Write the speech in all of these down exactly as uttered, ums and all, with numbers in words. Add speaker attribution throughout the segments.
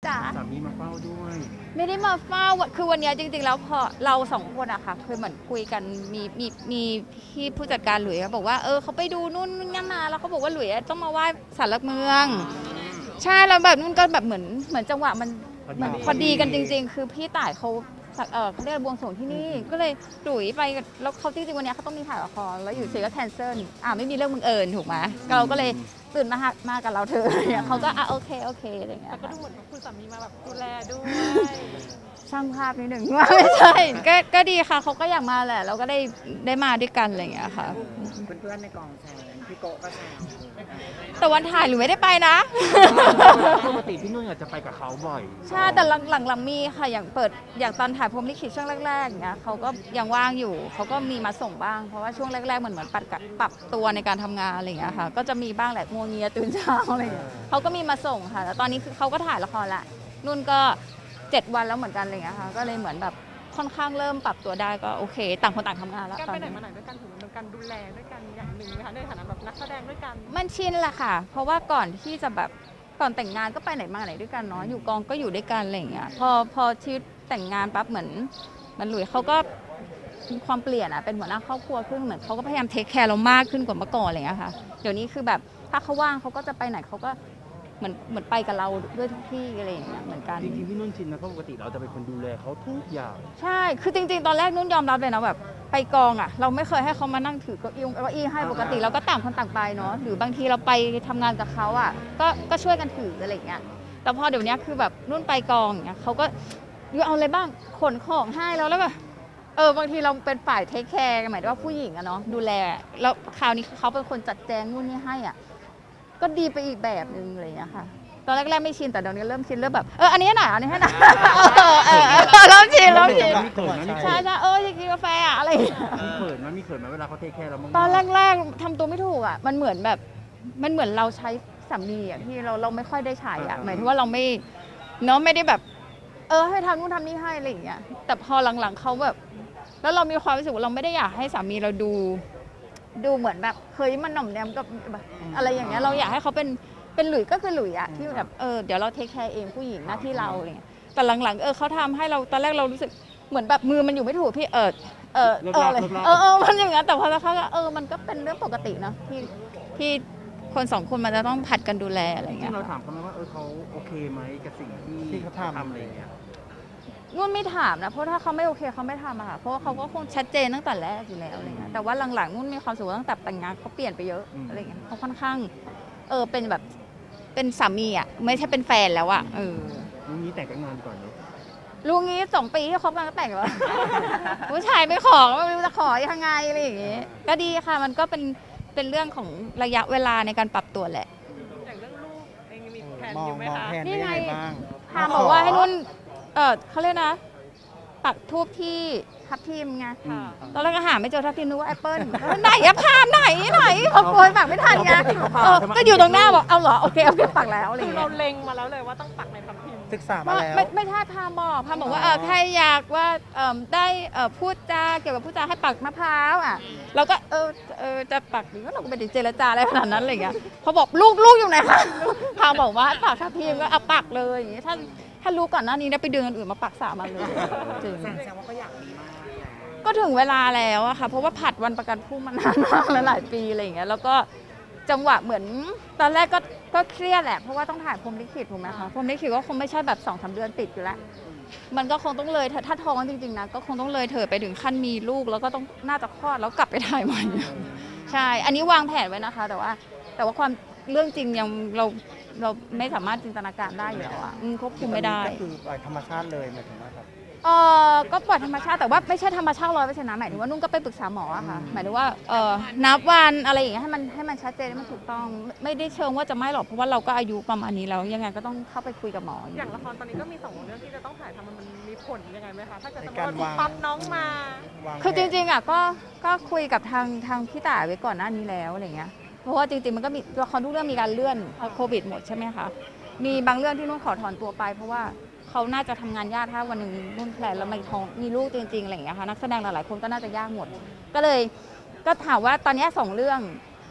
Speaker 1: จ๋า
Speaker 2: สามีมาเฝ้าด้วย
Speaker 1: ไม่ได้มาเฝ้าคือวันนี้จริงๆแล้วพอเราสองคนอะค่ะคือเหมือนคุยกันมีมีมีพี่ผู้จัดการหลุยส์บอกว่าเออเขาไปดูนู่นนี่มาแล้วเขาบอกว่าหลุยส์ต้องมาไหว้ศาลหลักเมืองใช่แล้วแบบนู่นก็แบบเหมือนเหมือนจังหวะมันเหมือนพอดีกันจริงๆคือพี่ต่ายเขาเออเขาเรียกบวงสรวงที่นี่ก็เลยหลุยไปแล้วเขาจริงๆวันนี้เขาต้องมีถ่ายละครแล้วอยู่เฉยก็แคนเซิลอ่าไม่มีเรื่องบังเอิญถูกไหมเราก็เลยตื่นมามากับเราเธอเขาก็อ่ะโอเคโอเคอะไรเงี้ย
Speaker 3: แต่ก็ดูเหมือนคุณสามีมาแบบดูแลด้วย
Speaker 1: ช่างภาพนิดหนึ่งว่าไม่ใช่ก็ก็ดีค่ะเขาก็อยากมาแหละเราก็ได้ได้มาด้วยกันอะไรเงี้ยค่ะ
Speaker 4: เพื่อนๆในกองแซวพี่โกก็แซว
Speaker 1: แต่วันถ่ายหรือไม่ได้ไปนะ
Speaker 2: ปกติพี่นุ่นอาจจะไปกับเขาบ่อย
Speaker 1: ใช่แต่หลังหลังหลังมีค่ะอย่างเปิดอย่างตอนถ่ายพรหมลิขิตช่วงแรกๆเนี้ยเขาก็ยังว่างอยู่เขาก็มีมาส่งบ้างเพราะว่าช่วงแรกๆเหมือนเหมือนปรับปรับตัวในการทำงานอะไรเงี้ยค่ะก็จะมีบ้างแหละงัวเงียตื่นเช้าอะไรเงี้ยเขาก็มีมาส่งค่ะแต่ตอนนี้คือเขาก็ถ่ายละครละนุ่นก็เจ็ดวันแล้วเหมือนกันอะไรเงี้ยค่ะก็เลยเหมือนแบบค่อนข้างเริ่มปรับตัวได้ก็โอเคต่างคนต่างทำงานแล้ว
Speaker 3: การไปไหนมาไหนด้วยกันถือเป็นการดูแลด้วยกันอย่างหนึ่งนะคะในฐานะแบบนักแสดงด้วยกัน
Speaker 1: มันชินแหละค่ะเพราะว่าก่อนที่จะแบบก่อนแต่งงานก็ไปไหนมาไหนด้วยกันเนาะอยู่กองก็อยู่ด้วยกันอะไรเงี้ยพอพอชีวิตแต่งงานปั๊บเหมือนมันหลุยเขาก็มีความเปลี่ยนอะเป็นหัวหน้าครอบครัวขึ้นเหมือนเขาก็พยายามเทคแคร์เรามากขึ้นกว่าเมื่อก่อนอะไรเงี้ยค่ะเดี๋ยวนี้คือแบบถ้าเขาว่างเขาก็จะไปไหนเขาก็เหมือนเหมือนไปกับเราด้วยทุกที่อะไรอย่างเงี้ยเหมือนกัน
Speaker 2: จริงๆพี่นุ่นชินนะเพราะปกติเราจะเป็นคนดูแลเขาทุกอย่าง
Speaker 1: ใช่คือจริงๆตอนแรกนุ่นยอมรับเลยนะแบบไปกองอ่ะเราไม่เคยให้เขามานั่งถือเก้าอี้เก้าอี้ให้ปกติเราก็ต่างคนต่างไปเนาะหรือบางทีเราไปทำงานกับเขาอ่ะก็ก็ช่วยกันถืออะไรอย่างเงี้ยแต่พอเดี๋ยวนี้คือแบบนุ่นไปกองอย่างเงี้ยเขาก็ยูเอาอะไรบ้างขนของให้แล้วแล้วแบบเออบางทีเราเป็นฝ่ายเทคแคร์หมายถึงว่าผู้หญิงอะเนาะดูแลแล้วคราวนี้เขาเป็นคนจัดแจงนู่นนี่ให้อ่ะก็ดีไปอีกแบบนึงอะไรอย่างเงี้ยค่ะตอนแรกๆไม่ชินแต่เดี๋ยวนี้เริ่มชินเริ่มแบบเอออันนี้ให้หน่อยอันนี้ให้หน่อยเออเออเริ่มชินเริ่มชินใช่ใช่เอออยากกินกาแฟอะอะไรมี
Speaker 2: เขินไหมมีเขินไหมเวลาเขาเทคแคร์เราบ้าง
Speaker 1: ตอนแรกๆทำตัวไม่ถูกอ่ะมันเหมือนแบบมันเหมือนเราใช้สามีอ่ะที่เราเราไม่ค่อยได้ใช้อ่ะหมายถึงว่าเราไม่เนาะไม่ได้แบบเออให้ทำนู่นทำนี่ให้อะไรอย่างเงี้ยแต่พอหลังๆเขาแบบแล้วเรามีความรู้สึกว่าเราไม่ได้อยากให้สามีเราดูดูเหมือนแบบเฮ้ยมันหน่อมแนมกับอะไรอย่างเงี้ยเราอยากให้เขาเป็นเป็นหลุยก็คือหลุยอะที่แบบเออเดี๋ยวเราเทคแคร์เองผู้หญิงหน้าที่เราอะไรเงี้ยแต่หลังๆเออเขาทำให้เราตอนแรกเรารู้สึกเหมือนแบบมือมันอยู่ไม่ถูกพี่เออเออเออเลยเออเออมันอย่างเงี้ยแต่พอสักพักเออมันก็เป็นเรื่องปกติเนาะที่ที่คนสองคนมันจะต้องผัดกันดูแลอะไรเงี้ย
Speaker 2: เราถามเขาไหมว่าเออเขาโอเคไหมกับสิ่งที่เขาทำอะไรอย่างเงี้ย
Speaker 1: นุ่นไม่ถามนะเพราะถ้าเขาไม่โอเคเขาไม่ทำอะค่ะเพราะว่าเขาก็คงชัดเจนตั้งแต่แรกอยู่แล้วอะไรเงี้ยแต่ว่าหลังๆนุ่นมีความสุขตั้งแต่แต่งงานเขาเปลี่ยนไปเยอะอะไรเงี้ยเขาค่อนข้างเออเป็นแบบเป็นสามีอ่ะไม่ใช่เป็นแฟนแล้วอ่ะเออ
Speaker 2: ลุงนี้แต่งงานก่อนเนาะ
Speaker 1: ลุงนี้สองปีที่คบกันก็แต่งแล้วผู้ชายไม่ขอไม่รู้จะขอยังไงอะไรอย่างเงี้ยก็ดีค่ะมันก็เป็นเป็นเรื่องของระยะเวลาในการปรับตัวแหละ
Speaker 3: อย่างเรื่องลูกเองมีแผนอยู่ไหมคะ
Speaker 1: นี่ไงพาบอกว่าให้นุ่นเออเขาเรียกนะปักทูบที่ทับทิมไงตอนแรกก็หาไม่เจอทับทิมนึกว่าแอปเปิ้ลไหนอะพาไหนไหนพอโกยปักไม่ทันไงก็อยู่ตรงหน้าบอกเอาเหรอโอเคโอเคปักแล้วอะไรอย่างเงี้ย
Speaker 3: เราเล็งมาแล้วเลยว่าต้องปักในทับทิม
Speaker 4: ศึกษามาแล้ว
Speaker 1: ไม่ไม่ใช่พาบอกพาบอกว่าเออใครอยากว่าเออได้เออพูดจาเกี่ยวกับพูดจาให้ปักมะพร้าวอ่ะเราก็เออเออจะปักหรือว่าเราก็ไปเจรจาอะไรขนาดนั้นอะไรอย่างเงี้ยพอบอกลูกลูกอยู่ไหนคะพาบอกว่าปักทับทิมก็เอาปักเลยอย่างเงี้ยถ้าถ้ารู้ก่อนหน้านี้ได้ไปเดินอื่นมาปักสามันเลยจริง
Speaker 4: แสดงว่าก็อยากมีมาก
Speaker 1: ก็ถึงเวลาแล้วอะค่ะเพราะว่าผัดวันประกันพรุ่งมานานมากแล้วหลายปีอะไรอย่างเงี้ยแล้วก็จังหวะเหมือนตอนแรกก็ก็เครียดแหละเพราะว่าต้องถ่ายพรหมลิขิตถูกไหมคะพรหมลิขิตก็คงไม่ใช่แบบสองสามเดือนติดอยู่แล้วมันก็คงต้องเลยถ้าท้องจริงๆนะก็คงต้องเลยเถิดไปถึงขั้นมีลูกแล้วก็ต้องน่าจะคลอดแล้วกลับไปถ่ายใหม่ใช่อันนี้วางแผนไว้นะคะแต่ว่าแต่ว่าความเรื่องจริงยังเราเราไม่สามารถจินตนาการได้อยู่แล้วอะควบคุมไม่ได้
Speaker 4: ก็คือปล่อยธรรมชาติเลยหมายถึงว่าแบบ
Speaker 1: เออก็ปล่อยธรรมชาติแต่ว่าไม่ใช่ธรรมชาติร้อยเปอร์เซ็นต์นะหมายถึงว่านุ่นก็ไปปรึกษาหมออะค่ะหมายถึงว่าเออนับวันอะไรอย่างเงี้ยให้มันให้มันชัดเจนให้มันถูกต้องไม่ได้เชิงว่าจะไม่หรอกเพราะว่าเราก็อายุประมาณนี้แล้วยังไงก็ต้องเข้าไปคุยกับหมอ
Speaker 3: อย่างละครตอนนี้ก็มีสองเรื่องที่จะต้องถ่ายทำมันมีผลยังไงไหมคะถ้าเกิดต้องปั๊มน้องมา
Speaker 1: คือจริงๆอ่ะก็ก็คุยกับทางทางพี่ต่ายไว้ก่อนหน้านี้แล้วอะไรเงี้ยเพราะว่าจริงๆมันก็มีละครทุกเรื่องมีการเลื่อนเพราะโควิดหมดใช่ไหมคะมีบางเรื่องที่นุ่นขอถอนตัวไปเพราะว่าเขาน่าจะทำงานยากถ้าวันหนึ่งนุ่นแพลนแล้วมีท้องมีลูกจริงๆอะไรอย่างเงี้ยค่ะนักแสดงหลายๆคนก็น่าจะยากหมดก็เลยก็ถามว่าตอนนี้สองเรื่อง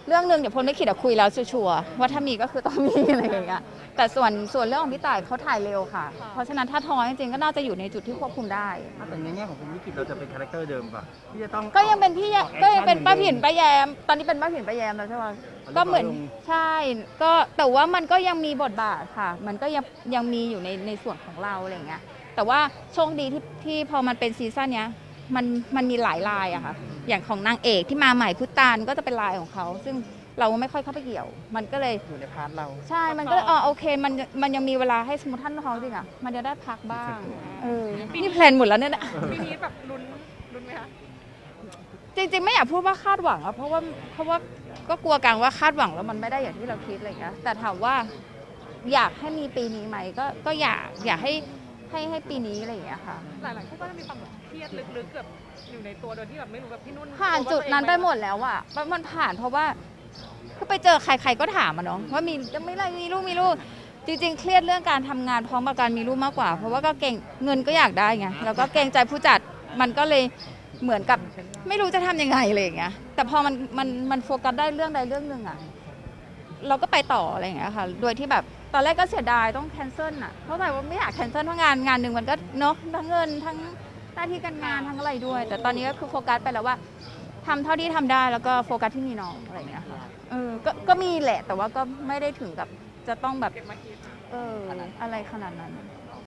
Speaker 1: เรื่องหนึ่งเดี๋ยวพลไม่คิดอะคุยแล้วชัวร์ๆว่าถ้ามีก็คือต้องมีอะไรอย่างเงี้ยแต่ส่วนส่วนเรื่องของพี่ต่ายเขาถ่ายเร็วค่ะ เพราะฉะนั้นถ้าท้องจริงๆก็น่าจะอยู่ในจุดที่ควบคุมได้
Speaker 2: แต่ในแง่ของคุณวิกิตเราจะเป็นคาแรคเตอร์เดิมป่ะที่จะต้อง
Speaker 1: ก็ยังเป็นพี่
Speaker 2: ออก
Speaker 1: ก็ยังเป็นป้า
Speaker 2: แอคชั่
Speaker 1: ผินป้าแยม ตอนนี้เป็นป้าผินป้าแยมแล้วใช่ไหม
Speaker 2: เอา
Speaker 1: ก็เหมือน
Speaker 2: เรียบร้อยลง
Speaker 1: ใช่ก็แต่ว่ามันก็ยังมีบทบาทค่ะ มันก็ยังยังมีอยู่ในในส่วนของเราอะไรอย่างเงี้ยแต่ว่าโชคดีที่ที่พอมันเป็นซีซั่นเนี้ยมันมันมีหลายลายอะค่ะอย่างของนางเอกที่มาใหม่พุตตานก็จะเป็นลายของเขาซึ่งเราไม่ค่อยเข้าไปเกี่ยว มันก็เลย
Speaker 4: อยู่ในพาร์ทเรา
Speaker 1: ใช่ มันก็เลยอ๋อโอเคมันมันยังมีเวลาให้สมมติท่านท้องจริงอะมันจะได้พักบ้างเออนี่แพลนหมดแล้วเนี่ยนะ
Speaker 3: ปีนี้แบบลุ้นลุ้นไหมคะ
Speaker 1: จริงๆไม่อยากพูดว่าคาดหวังอะเพราะว่าเพราะว่าก็กลัวกังว่าคาดหวังแล้วมันไม่ได้อย่างที่เราคิดอะไรเงี้ยแต่ถามว่าอยากให้มีปีนี้ไหมก็ก็อยากอยากให้ให้ให้ปีนี้อะไรอย่างเงี้ยค่ะ
Speaker 3: หลายๆคู่ก็จะมีความแบบเครียดลึกๆแบบอยู่ในตัวโดยที่แบบไม่รู้แบบพี่นุ่น
Speaker 1: ผ่านจุดนั้นไปหมดแล้วอะมันมันผ่านเพราะว่าก็ไปเจอใครๆก็ถามอะเนาะว่ามีจะไม่ไรมีลูกมีลูกจริงๆเครียดเรื่องการทำงานพร้อมกับการมีลูกมากกว่า เพราะว่าก็เก่งเงินก็อยากได้ไงแล้วก็เกรงใจผู้จัดมันก็เลยเหมือนกับไม่รู้จะทำยังไงเลยอย่างเงี้ยแต่พอมันมันมันโฟกัสได้เรื่องใดเรื่องหนึ่งอะเราก็ไปต่ออะไรอย่างเงี้ยค่ะโดยที่แบบตอนแรกก็เสียดายต้องแคนเซิลอะเพราะแต่ว่าไม่อยากแคนเซิลเพราะงานงานหนึ่งมันก็เนาะทั้งเงินทั้งหน้าที่การงานทั้งอะไรด้วย แต่ตอนนี้ก็คือโฟกัสไปแล้วว่าทำเท่าที่ทำได้แล้วก็โฟกัสที่มีน้องอะไรอย่างเงี้ยค่ะเออก็ก็มีแหละแต่ว่าก็ไม่ได้ถึงกับจะต้องแบบ
Speaker 3: เก็บมาคิด
Speaker 1: เอออะไรขนาดนั้น